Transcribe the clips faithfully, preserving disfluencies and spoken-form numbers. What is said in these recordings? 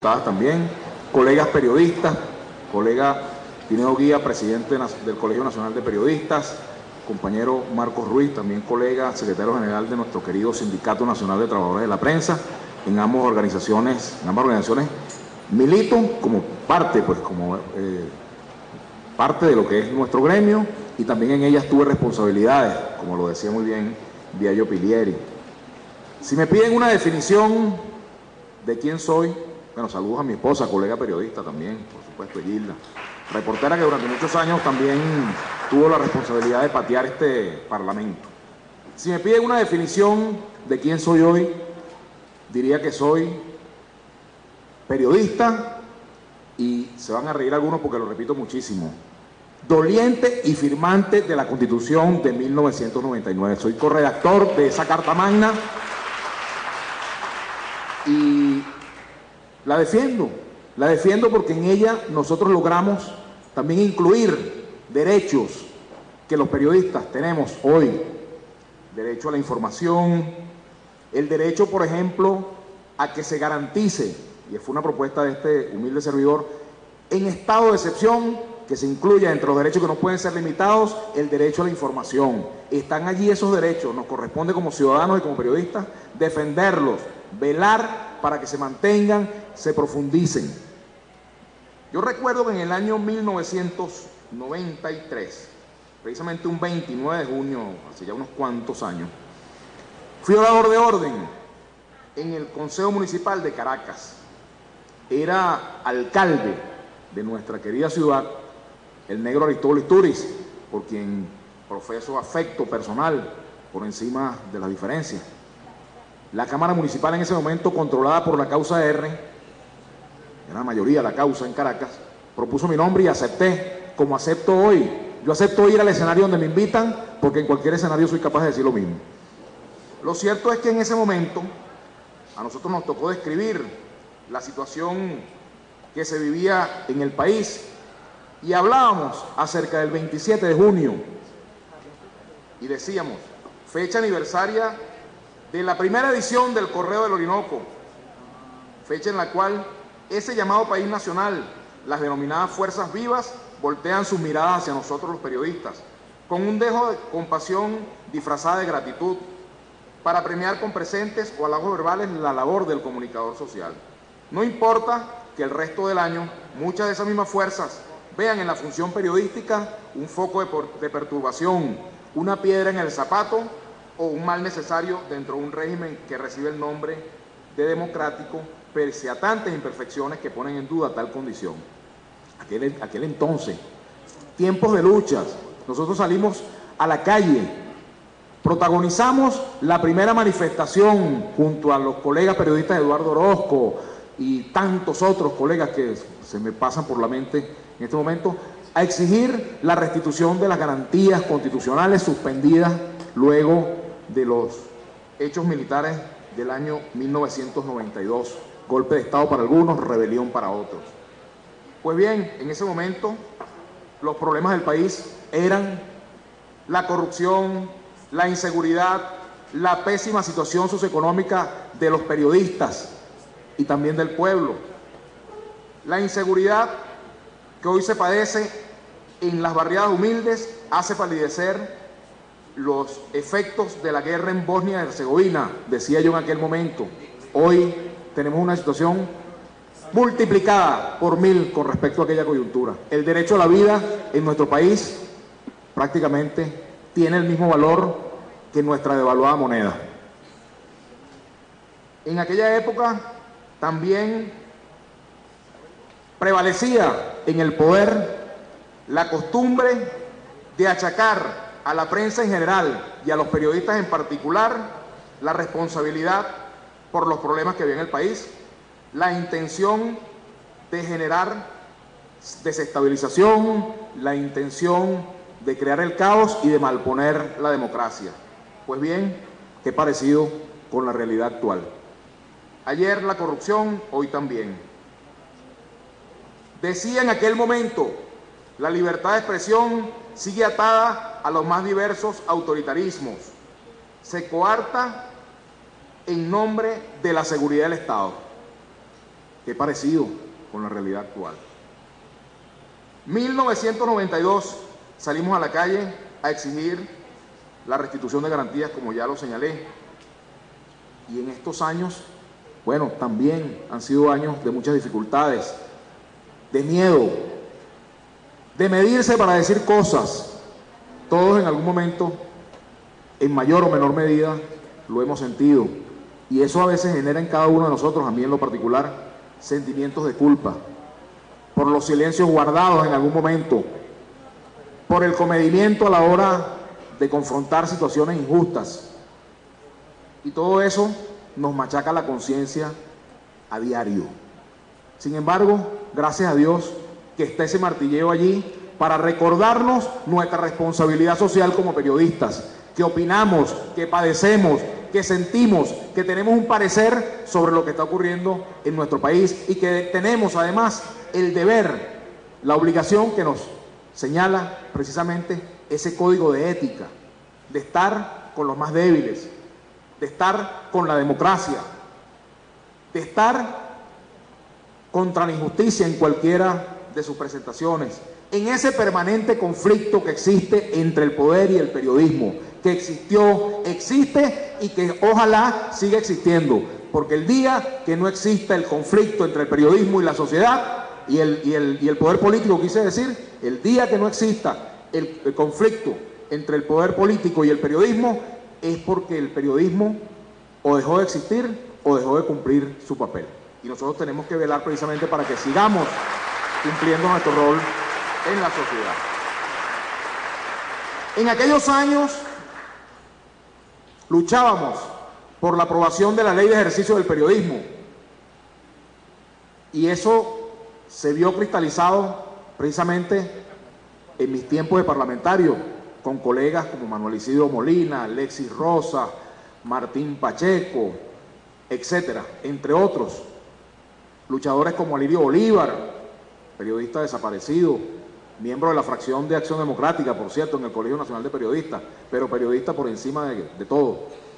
También, colegas periodistas, colega Tineo Guía, presidente del Colegio Nacional de Periodistas, compañero Marcos Ruiz, también colega, secretario general de nuestro querido Sindicato Nacional de Trabajadores de la Prensa. En ambas organizaciones, en ambas organizaciones milito como parte, pues como eh, parte de lo que es nuestro gremio, y también en ellas tuve responsabilidades, como lo decía muy bien Diallo Pilieri. Si me piden una definición de quién soy, bueno, saludos a mi esposa, colega periodista también, por supuesto, Gilda, reportera que durante muchos años también tuvo la responsabilidad de patear este parlamento. Si me piden una definición de quién soy hoy, diría que soy periodista, y se van a reír algunos porque lo repito muchísimo, doliente y firmante de la Constitución de mil novecientos noventa y nueve. Soy corredactor de esa Carta Magna y la defiendo, la defiendo porque en ella nosotros logramos también incluir derechos que los periodistas tenemos hoy. Derecho a la información, el derecho, por ejemplo, a que se garantice, y fue una propuesta de este humilde servidor, en estado de excepción, que se incluya entre los derechos que no pueden ser limitados, el derecho a la información. Están allí esos derechos, nos corresponde como ciudadanos y como periodistas defenderlos, velar para que se mantengan, se profundicen. Yo recuerdo que en el año mil novecientos noventa y tres, precisamente un veintinueve de junio, hace ya unos cuantos años, fui orador de orden en el Consejo Municipal de Caracas. Era alcalde de nuestra querida ciudad el negro Aristóbulo Isturiz, por quien profeso afecto personal por encima de las diferencias. La Cámara Municipal en ese momento, controlada por la causa R, era la mayoría la causa en Caracas, propuso mi nombre y acepté, como acepto hoy. Yo acepto ir al escenario donde me invitan, porque en cualquier escenario soy capaz de decir lo mismo. Lo cierto es que en ese momento a nosotros nos tocó describir la situación que se vivía en el país y hablábamos acerca del veintisiete de junio y decíamos, fecha aniversaria de la primera edición del Correo del Orinoco, fecha en la cual ese llamado país nacional, las denominadas fuerzas vivas, voltean sus miradas hacia nosotros los periodistas, con un dejo de compasión disfrazada de gratitud, para premiar con presentes o halagos verbales la labor del comunicador social. No importa que el resto del año muchas de esas mismas fuerzas vean en la función periodística un foco de, de perturbación, una piedra en el zapato o un mal necesario dentro de un régimen que recibe el nombre de democrático, pese a tantas imperfecciones que ponen en duda tal condición. Aquel, aquel entonces, tiempos de luchas, nosotros salimos a la calle, protagonizamos la primera manifestación junto a los colegas periodistas Eduardo Orozco y tantos otros colegas que se me pasan por la mente en este momento, a exigir la restitución de las garantías constitucionales suspendidas luego de los hechos militares del año mil novecientos noventa y dos, golpe de Estado para algunos, rebelión para otros. Pues bien, en ese momento los problemas del país eran la corrupción, la inseguridad, la pésima situación socioeconómica de los periodistas y también del pueblo, la inseguridad que hoy se padece en las barriadas humildes hace palidecer los efectos de la guerra en Bosnia y Herzegovina, decía yo en aquel momento. Hoy tenemos una situación multiplicada por mil con respecto a aquella coyuntura. El derecho a la vida en nuestro país prácticamente tiene el mismo valor que nuestra devaluada moneda. En aquella época también prevalecía en el poder la costumbre de achacar a la prensa en general y a los periodistas en particular la responsabilidad por los problemas que había en el país, la intención de generar desestabilización, la intención de crear el caos y de malponer la democracia. Pues bien, qué parecido con la realidad actual. Ayer la corrupción, hoy también. Decía en aquel momento, la libertad de expresión sigue atada a los más diversos autoritarismos. Se coarta en nombre de la seguridad del Estado. Qué parecido con la realidad actual. mil novecientos noventa y dos salimos a la calle a exigir la restitución de garantías, como ya lo señalé. Y en estos años, bueno, también han sido años de muchas dificultades, de miedo, de medirse para decir cosas. Todos en algún momento, en mayor o menor medida, lo hemos sentido. Y eso a veces genera en cada uno de nosotros, a mí en lo particular, sentimientos de culpa, por los silencios guardados en algún momento, por el comedimiento a la hora de confrontar situaciones injustas. Y todo eso nos machaca la conciencia a diario. Sin embargo, gracias a Dios que está ese martilleo allí para recordarnos nuestra responsabilidad social como periodistas, que opinamos, que padecemos, que sentimos, que tenemos un parecer sobre lo que está ocurriendo en nuestro país y que tenemos además el deber, la obligación que nos señala precisamente ese código de ética, de estar con los más débiles, de estar con la democracia, de estar contra la injusticia en cualquiera de sus presentaciones, en ese permanente conflicto que existe entre el poder y el periodismo, que existió, existe y que ojalá siga existiendo, porque el día que no exista el conflicto entre el periodismo y la sociedad y el, y el, y el poder político, quise decir, el día que no exista el, el conflicto entre el poder político y el periodismo, es porque el periodismo o dejó de existir o dejó de cumplir su papel. Y nosotros tenemos que velar precisamente para que sigamos cumpliendo nuestro rol en la sociedad. En aquellos años luchábamos por la aprobación de la Ley de Ejercicio del Periodismo y eso se vio cristalizado precisamente en mis tiempos de parlamentario con colegas como Manuel Isidro Molina, Alexis Rosa, Martín Pacheco, etcétera, entre otros. Luchadores como Alirio Bolívar, periodista desaparecido, miembro de la fracción de Acción Democrática, por cierto, en el Colegio Nacional de Periodistas, pero periodista por encima de, de todo.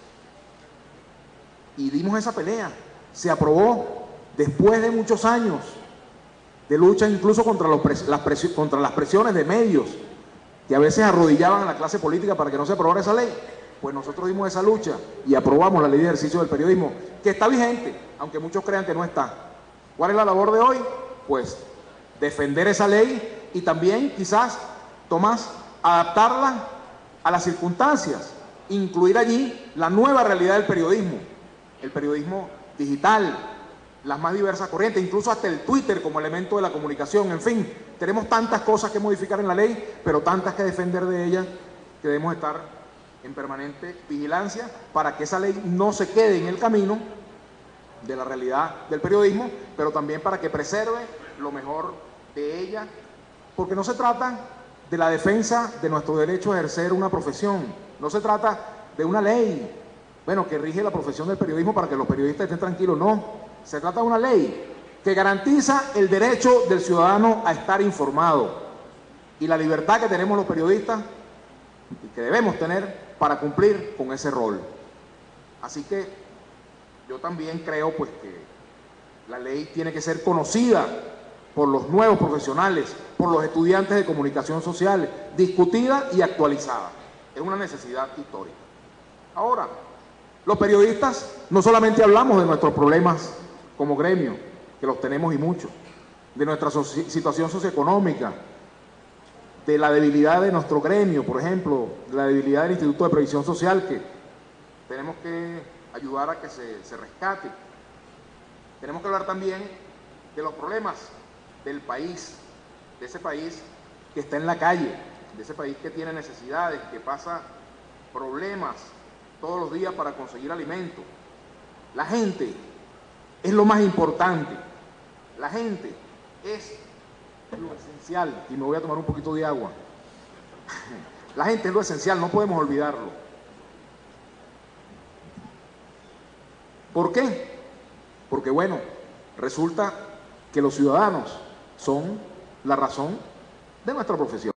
Y dimos esa pelea. Se aprobó después de muchos años de lucha incluso contra, los pres las, pres contra las presiones de medios que a veces arrodillaban a la clase política para que no se aprobara esa ley. Pues nosotros dimos esa lucha y aprobamos la Ley de Ejercicio del Periodismo, que está vigente, aunque muchos crean que no está. ¿Cuál es la labor de hoy? Pues defender esa ley y también quizás, Tomás, adaptarla a las circunstancias, incluir allí la nueva realidad del periodismo, el periodismo digital, las más diversas corrientes, incluso hasta el Twitter como elemento de la comunicación. En fin, tenemos tantas cosas que modificar en la ley, pero tantas que defender de ella, que debemos estar en permanente vigilancia para que esa ley no se quede en el camino de la realidad del periodismo, pero también para que preserve lo mejor de ella, porque no se trata de la defensa de nuestro derecho a ejercer una profesión, no se trata de una ley, bueno, que rige la profesión del periodismo para que los periodistas estén tranquilos, no, se trata de una ley que garantiza el derecho del ciudadano a estar informado y la libertad que tenemos los periodistas y que debemos tener para cumplir con ese rol. Así que yo también creo pues que la ley tiene que ser conocida por los nuevos profesionales, por los estudiantes de comunicación social, discutida y actualizada. Es una necesidad histórica. Ahora, los periodistas no solamente hablamos de nuestros problemas como gremio, que los tenemos y muchos, de nuestra soci- situación socioeconómica, de la debilidad de nuestro gremio, por ejemplo, de la debilidad del Instituto de Previsión Social, que tenemos que ayudar a que se, se rescate. Tenemos que hablar también de los problemas del país, de ese país que está en la calle, de ese país que tiene necesidades, que pasa problemas todos los días para conseguir alimento. La gente es lo más importante, la gente es lo esencial, y me voy a tomar un poquito de agua. La gente es lo esencial, no podemos olvidarlo. ¿Por qué? Porque bueno, resulta que los ciudadanos son la razón de nuestra profesión.